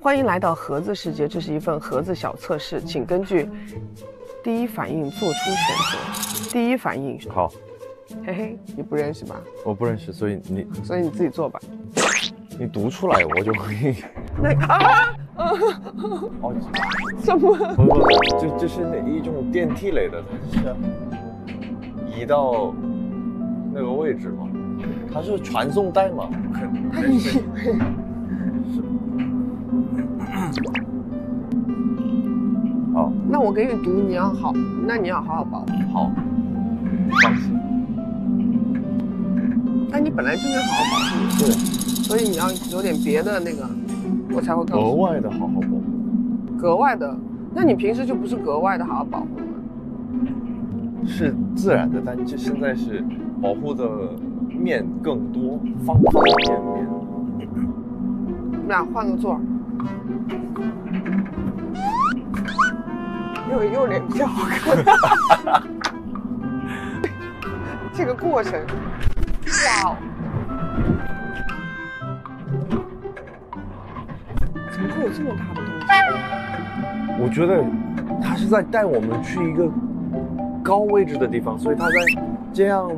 欢迎来到盒子世界，这是一份盒子小测试，请根据第一反应做出选择。第一反应， 好， 嘿嘿，你不认识吧？ 我不认识，所以你自己做吧。 你读出来，我就会。 那啊， 哦， 怎么？ 不，这是一种电梯类的，它是移到那个位置吗？它是传送带吗？ 它已经。 好， 那我给你读，你要好好保护。 好，放心。 但你本来就应该好好保护， 对， 所以你要有点别的那个，我才会告诉你。 额外的好好保护。 格外的，那你平时就不是格外的好好保护吗？ 是自然的，但这现在是保护的面更多，方方面面。 我们俩换个座儿。右脸比较好看。这个过程，哇哦！怎么会有这么大的东西？ 我觉得他是在带我们去一个高位置的地方，所以他在这样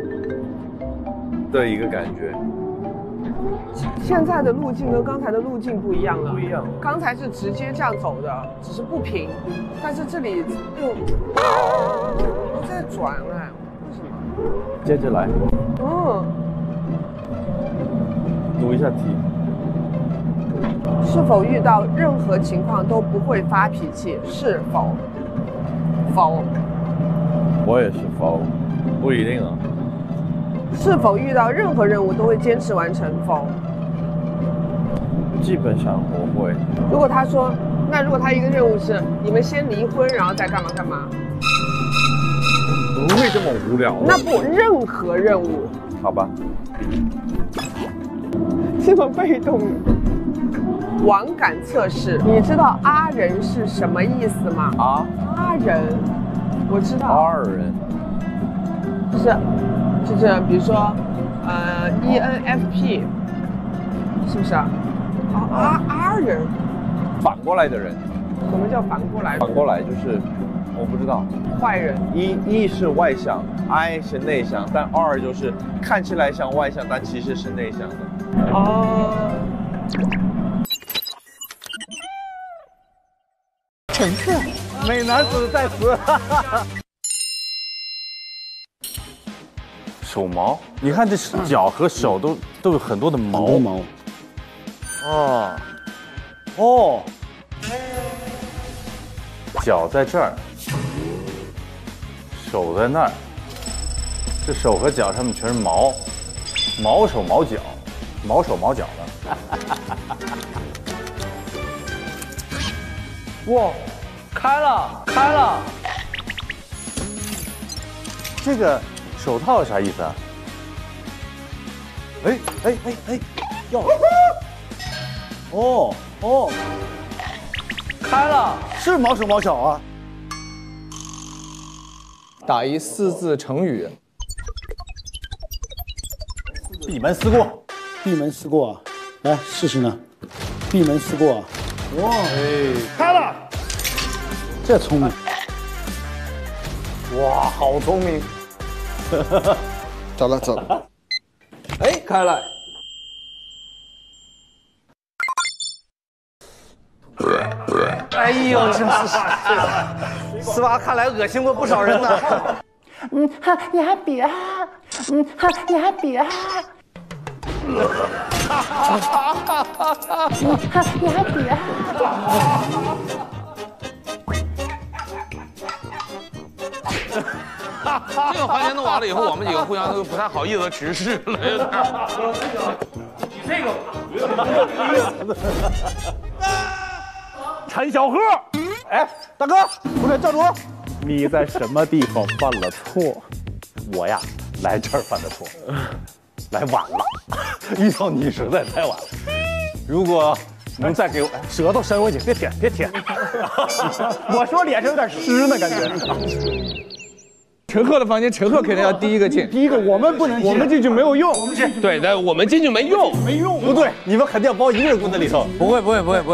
的一个感觉。 现在的路径跟刚才的路径不一样了。 不一样。 刚才是直接这样走的，只是不平，但是这里又在转哎，为什么？ 接着来。读一下题。 是否遇到任何情况都不会发脾气？是否？否。 我也是否，不一定啊。 是否遇到任何任务都会坚持完成？否。 基本上我会。 如果他说，那如果他一个任务是你们先离婚，然后再干嘛干嘛？ 不会这么无聊。 那不，任何任务。 好吧。 这么被动。网感测试，你知道“人”是什么意思吗？阿人，我知道。 阿人， 就是比如说，ENFP， 是不是啊？阿人， 反过来的人。 什么叫反过来？ 反过来就是我不知道。 坏人。 E 是外向 ，I 是内向，但R就是看起来像外向，但其实是内向的。 哦。 乘客， 美男子在此。手毛，你看这脚和手都有很多的毛。哦，脚在这儿，手在那儿，这手和脚上面全是毛，毛手毛脚，毛手毛脚的。哇，开了！这个手套啥意思啊？哎，要！哦，开了，是毛手毛脚啊！ 打一4字成语。 闭门思过。 闭门思过啊！来试试呢。闭门思过啊！ 哇，开了！ 这聪明。 哇，好聪明！ 走了。哎，开了。 哎呦，这丝袜看来恶心过不少人呢。 你还别，你还别，你还别。 这个环节弄完了以后，我们几个互相都不太好意思直视了，有点。这个。 陈小鹤，哎，大哥，出来站住！你在什么地方犯了错？我呀，来这儿犯的错，来晚了，遇到你实在太晚了。如果能再给我舌头伸回去，别舔。我说脸上有点湿呢，感觉。 陈赫的房间，陈赫肯定要第一个进。 第一个我们不能进， 我们进去没有用。 对，但我们进去没用。 不对，你们肯定要包一个人关在里头。 不会的，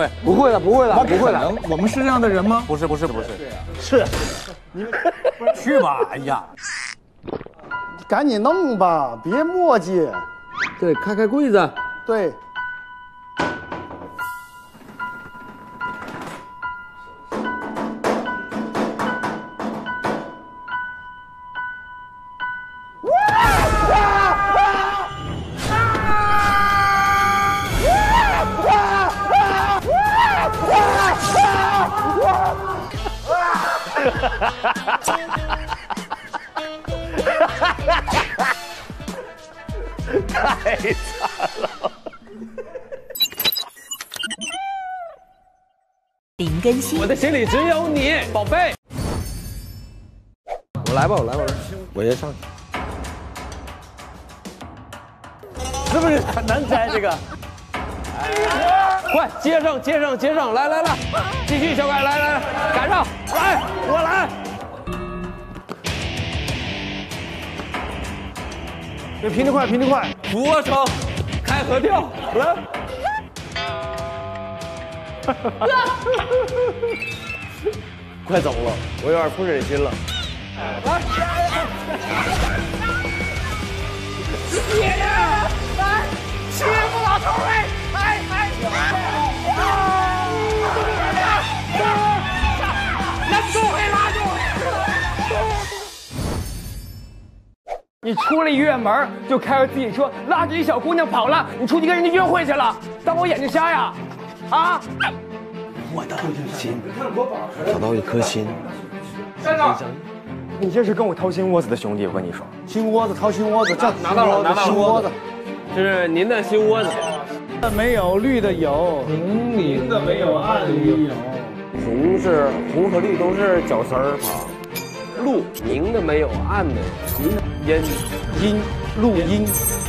我们是这样的人吗？ 不是。 是， 去吧。哎呀，赶紧弄吧，别磨叽。 对，开柜子。 对。 太惨了！ 林更新， 我的心里只有你，宝贝。 我来吧，我先上去。 是不是很难猜这个？ 快接上，来，继续小凯，来，赶上，来，我来。 对，拼得快。 俯卧撑，开合跳，来。 快走了，我有点不忍心了。 来，欺负老头儿！拉住！ 你出了医院门就开着自己车拉着一小姑娘跑了，你出去跟人家约会去了，当我眼睛瞎呀？啊！ 我的心，找到一颗心。 你这是跟我掏心窝子的兄弟，我跟你说。 心窝子掏心窝子，这拿到了， 心窝子。 这是您的心窝子。 没有，绿的有，明的没有，暗的有。 红和绿都是绞丝儿啊。 露明的没有，暗的音录音。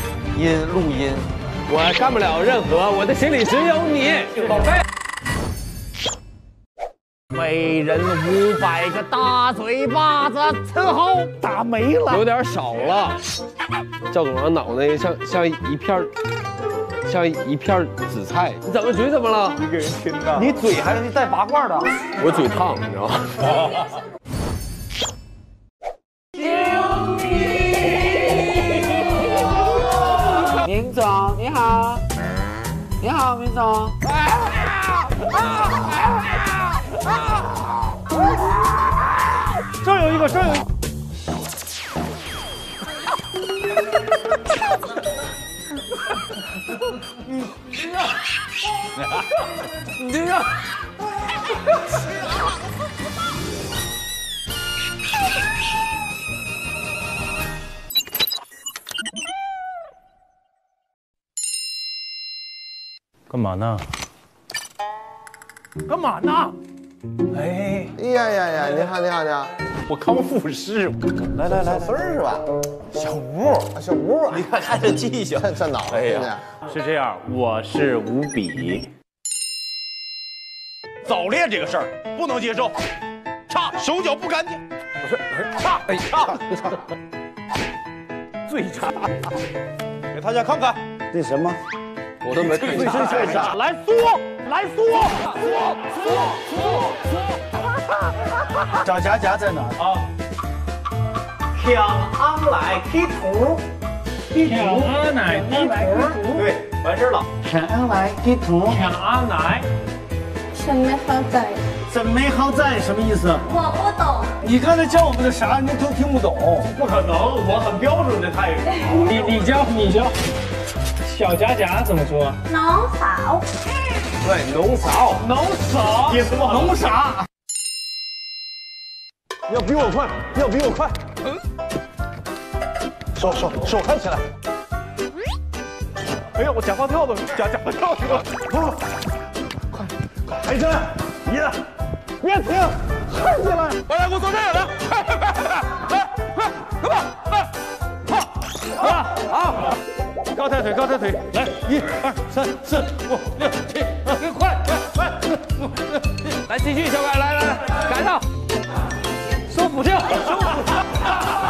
我干不了任何，我的心里只有你，宝贝。 每人500个大嘴巴子伺候， 打没了， 有点少了。赵总的脑袋像一片紫菜，你怎么嘴怎么了？ 一个人听的， 你嘴还是带拔罐的。 我嘴烫，你知道吗？ 明总你好，明总。 这有一个。 你这个。 干嘛呢？ 哎呀，你好。 我康复师。 来，小孙儿是吧？小吴，你看这记性，这脑子现在。 是这样，我是吴比。早恋这个事儿不能接受，差手脚不干净。不是差，最差。给大家看看那什么， 我都没看见。 来缩。 找夹在哪儿啊？ 抢安来踢图，抢安来踢图，对，完事了。 抢安来地图， 抢安来， 真没好在， 真没好在什么意思？ 我不懂。 你刚才教我们的啥，你都听不懂。 不可能，我很标准的泰语。你教，小夹怎么说？ 农嫂。 对，农嫂。 意思不好。 弄啥？ 要比我快。手抬起来。哎呀，我假发跳的，假发跳去了。快，抬起来！别停，抬起来！ 来，给我坐这个，来，好， 高抬腿，来，1、2、3、4、5、6、7、8，快！ 来继续，小凯，来，赶上，收腹跳，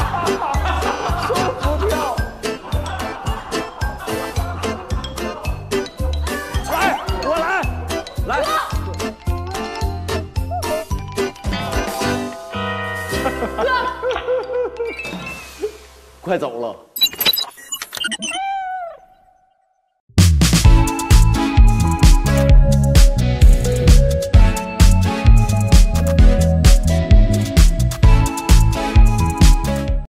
快走了。